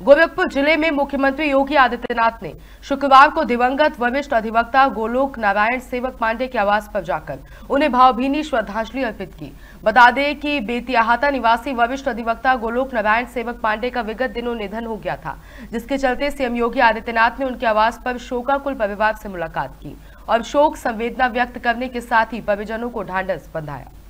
गोरखपुर जिले में मुख्यमंत्री योगी आदित्यनाथ ने शुक्रवार को दिवंगत वरिष्ठ अधिवक्ता गोलोक नारायण सेवक पांडे के आवास पर जाकर उन्हें भावभीनी श्रद्धांजलि अर्पित की। बता दें कि बेतियाहाता निवासी वरिष्ठ अधिवक्ता गोलोक नारायण सेवक पांडे का विगत दिनों निधन हो गया था, जिसके चलते सीएम योगी आदित्यनाथ ने उनके आवास पर शोकाकुल परिवार से मुलाकात की और शोक संवेदना व्यक्त करने के साथ ही परिजनों को ढांढस बंधाया।